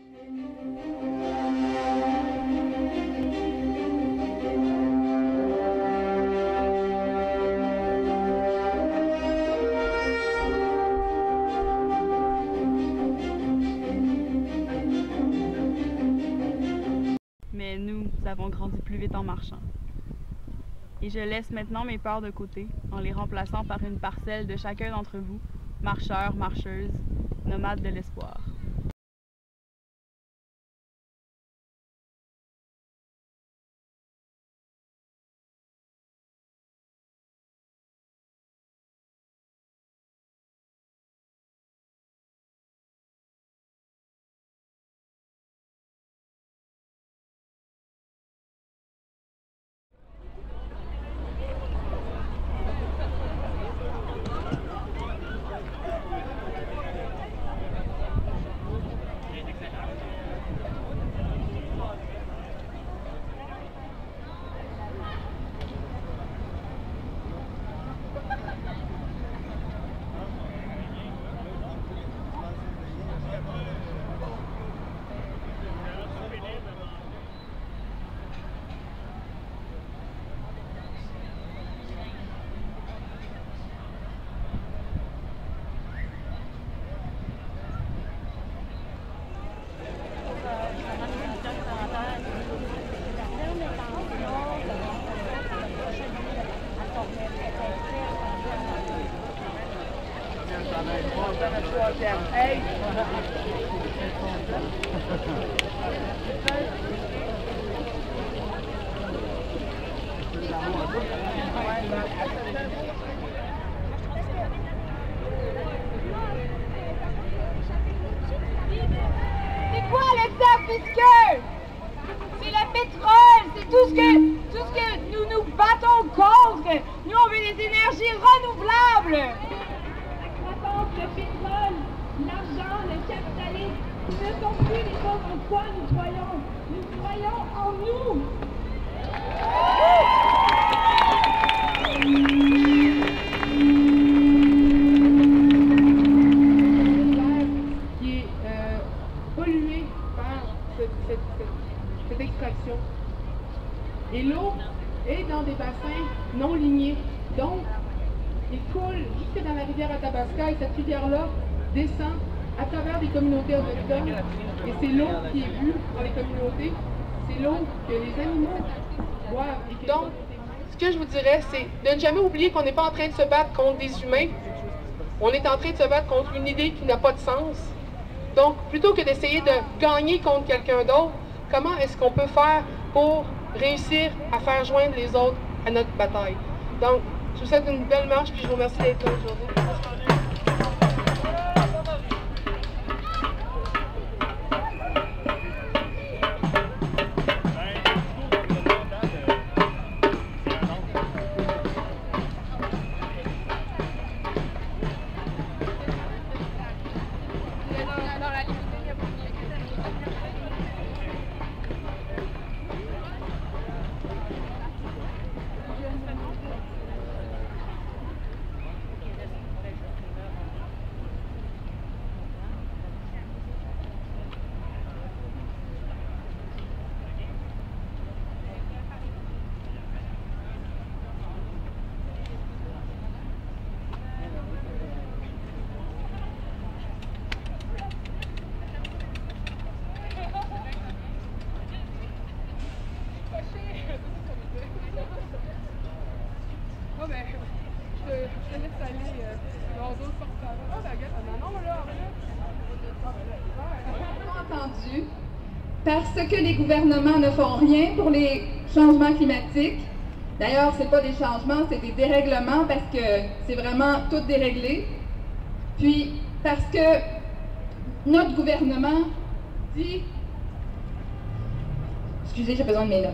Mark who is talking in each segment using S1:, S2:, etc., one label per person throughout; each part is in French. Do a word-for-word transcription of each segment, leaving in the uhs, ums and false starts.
S1: Mais nous avons grandi plus vite en marchant. Et je laisse maintenant mes peurs de côté, en les remplaçant par une parcelle de chacun d'entre vous, marcheurs, marcheuses, nomades de l'espoir.
S2: Hey!
S3: C'est quoi le top, puisque c'est le pétrole, c'est tout ce que tout ce que nous nous battons contre. Nous on veut des énergies renouvelables.
S4: Le pétrole, l'argent, le capitalisme ne sont plus les choses en quoi nous croyons. Nous croyons en nous.
S2: Qui est euh, polluée par cette, cette, cette, cette extraction. Et l'eau est dans des bassins non lignés. Donc, il coule jusque dans la rivière Athabasca et cette rivière-là descend à travers des communautés autochtones. Et c'est l'eau qui est vue par les communautés, c'est l'eau que les animaux boivent. Et que donc, ce que je vous dirais, c'est de ne jamais oublier qu'on n'est pas en train de se battre contre des humains. On est en train de se battre contre une idée qui n'a pas de sens. Donc, plutôt que d'essayer de gagner contre quelqu'un d'autre, comment est-ce qu'on peut faire pour réussir à faire joindre les autres à notre bataille? Donc, je vous souhaite une belle marche, puis je vous remercie d'être là aujourd'hui. Oh ben, je te, je te laisse aller euh, dans d'autres portables. Oh ben, regarde, non, non, là, là.
S5: Entendu, parce que les gouvernements ne font rien pour les changements climatiques. D'ailleurs, ce n'est pas des changements, c'est des dérèglements parce que c'est vraiment tout déréglé. Puis, parce que notre gouvernement dit... Excusez, j'ai besoin de mes notes.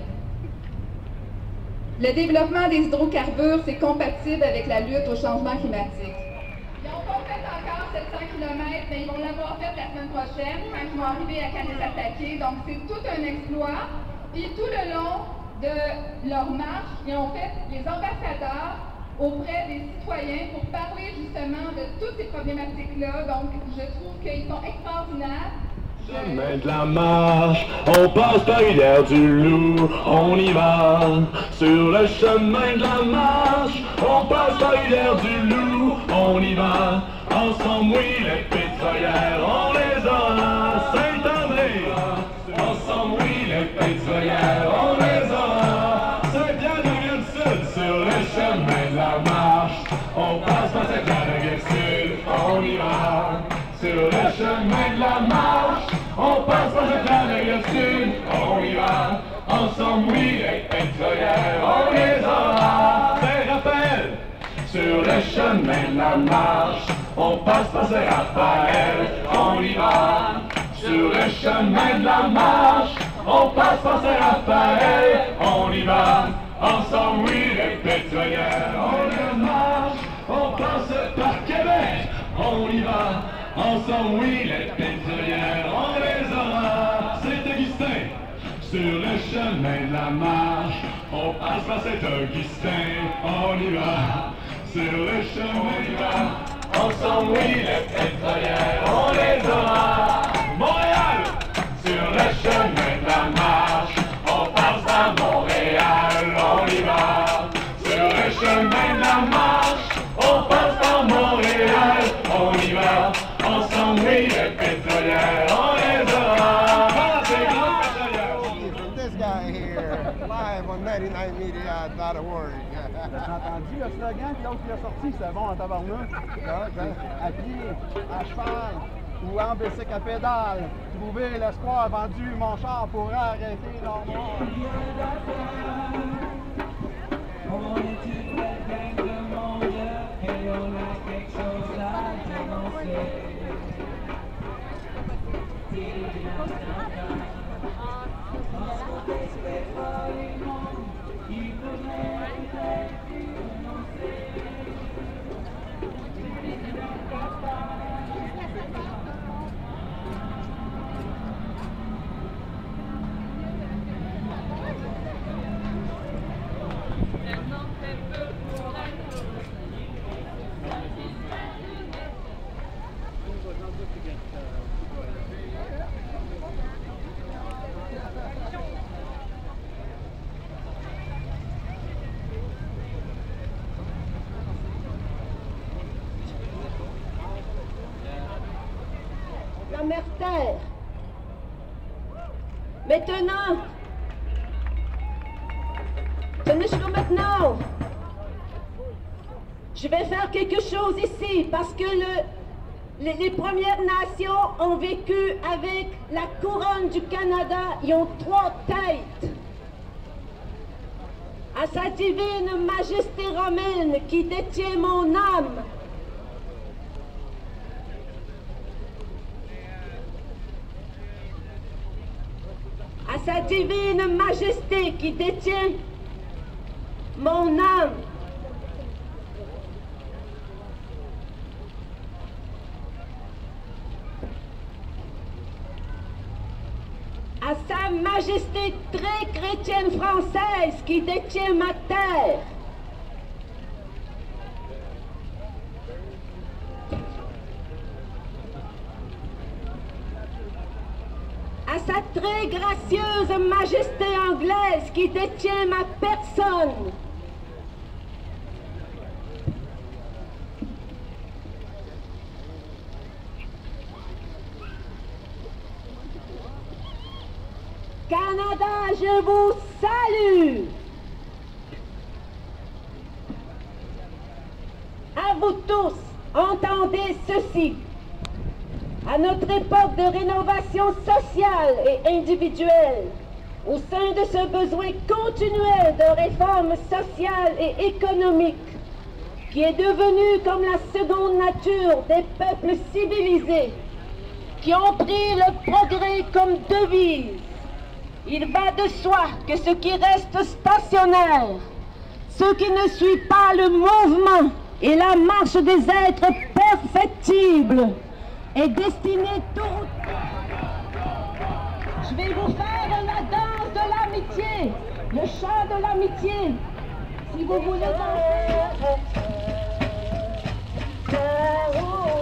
S5: Le développement des hydrocarbures, c'est compatible avec la lutte au changement climatique. Ils n'ont pas fait encore sept cents kilomètres, mais ils vont l'avoir fait la semaine prochaine, quand ils vont arriver à Kanesatake. Donc, c'est tout un exploit. Puis, tout le long de leur marche, ils ont fait les ambassadeurs auprès des citoyens pour parler justement de toutes ces problématiques-là. Donc, je trouve qu'ils sont extraordinaires.
S6: Chemin de la marche, on passe par l'hiver du loup, on y va. Sur le chemin de la marche, on passe par l'hiver du loup, on y va. Ensemble, oui, les pétrolières, on les aura. Saint-André, ensemble, oui, les pétrolières, on les aura. Saint-Pierre de Rive-Sud, sur le chemin de la marche, on passe par Saint-Pierre de Rive-Sud, on y va. Sur le chemin de la marche, on passe par Saint-Pierre de Rive-Sud, on y va. Ensemble, oui, les pétrolières, on les aura. Saint-Raphaël, sur le chemin de la marche, on passe par Saint-Raphaël, on y va. Sur le chemin de la marche, on passe par Saint-Raphaël, on y va. Ensemble, oui, les pétrolières, on les marche. On passe par Québec, on y va. Ensemble, oui, les pétrolières, on les aura. Saint-Augustin, sur le chemin de la marche, on passe par Saint-Augustin, on y va. Sur le chemin, on y va. Ensemble, oui, les pétrolières, on les aura. Montréal, sur le chemin de la marche, on passe par Montréal, on y va. Sur le chemin de la marche, on passe par Montréal, on y va. Ensemble, oui, les pétrolières, on les aura.
S7: This guy here, live on ninety-nine media dot org.
S8: J'ai entendu le slogan, puis l'autre qui l'a sorti, c'était bon en tabarnouche. À pied, à cheval ou en bicycle à pédale. Trouver l'espoir, vendu mon char pour arrêter l'ordre. On est une belle gang de monde et on a quelque chose à dénoncer.
S4: La mère terre. Maintenant, tenez jusqu'au maintenant, je vais faire quelque chose ici parce que le, les, les Premières Nations ont vécu avec la couronne du Canada. Ils ont trois têtes. À sa divine majesté romaine qui détient mon âme, à sa divine majesté qui détient mon âme, à sa majesté très chrétienne française qui détient ma terre, à sa très gracieuse majesté anglaise qui détient ma personne, Canada, je vous salue. À vous tous, entendez ceci. À notre époque de rénovation sociale et individuelle, au sein de ce besoin continuel de réforme sociale et économique, qui est devenu comme la seconde nature des peuples civilisés, qui ont pris le progrès comme devise, il va de soi que ce qui reste stationnaire, ce qui ne suit pas le mouvement et la marche des êtres perfectibles, est destiné tout. Je vais vous faire la danse de l'amitié, le chant de l'amitié, si vous voulez danser.